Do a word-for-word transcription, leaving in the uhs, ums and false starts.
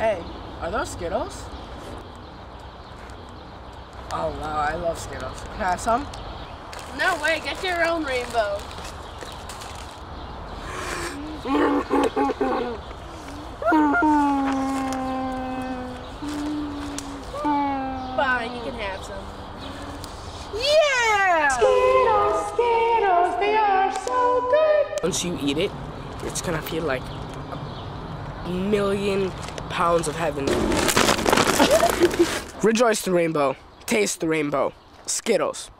Hey, are those Skittles? Oh wow, I love Skittles. Can I have some? No way, get your own rainbow. Fine, you can have some. Yeah! Skittles, Skittles, they are so good. Once you eat it, it's gonna feel like a million pounds of heaven. Rejoice the rainbow. Taste the rainbow. Skittles.